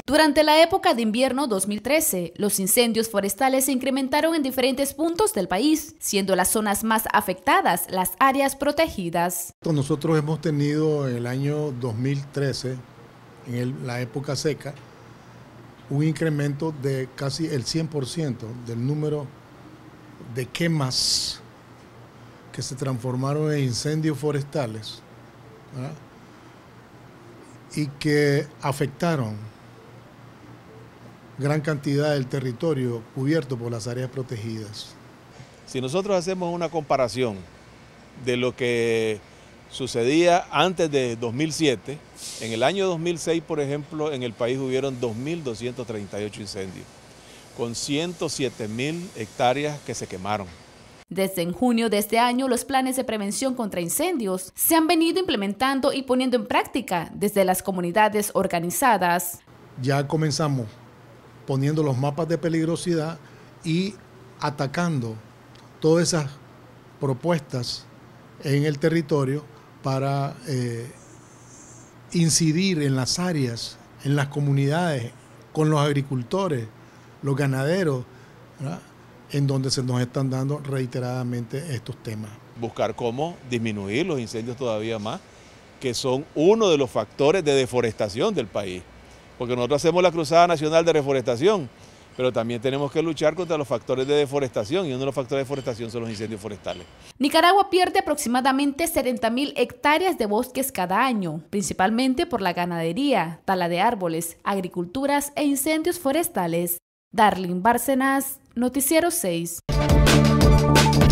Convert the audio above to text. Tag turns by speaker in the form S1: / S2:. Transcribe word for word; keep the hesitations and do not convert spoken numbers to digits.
S1: Durante la época de invierno dos mil trece, los incendios forestales se incrementaron en diferentes puntos del país, siendo las zonas más afectadas las áreas protegidas.
S2: Nosotros hemos tenido en el año dos mil trece, en el, la época seca, un incremento de casi el cien por ciento del número de quemas que se transformaron en incendios forestales, ¿verdad? Y que afectaron gran cantidad del territorio cubierto por las áreas protegidas.
S3: Si nosotros hacemos una comparación de lo que sucedía antes de dos mil siete, en el año dos mil seis, por ejemplo, en el país hubieron dos mil doscientos treinta y ocho incendios, con ciento siete mil hectáreas que se quemaron.
S1: Desde en junio de este año, los planes de prevención contra incendios se han venido implementando y poniendo en práctica desde las comunidades organizadas.
S2: Ya comenzamos poniendo los mapas de peligrosidad y atacando todas esas propuestas en el territorio para eh, incidir en las áreas, en las comunidades, con los agricultores, los ganaderos, ¿verdad?, en donde se nos están dando reiteradamente estos temas.
S3: Buscar cómo disminuir los incendios todavía más, que son uno de los factores de deforestación del país. Porque nosotros hacemos la Cruzada Nacional de Reforestación, pero también tenemos que luchar contra los factores de deforestación, y uno de los factores de deforestación son los incendios forestales.
S1: Nicaragua pierde aproximadamente setenta mil hectáreas de bosques cada año, principalmente por la ganadería, tala de árboles, agriculturas e incendios forestales. Darlene Bárcenas, Noticiero seis.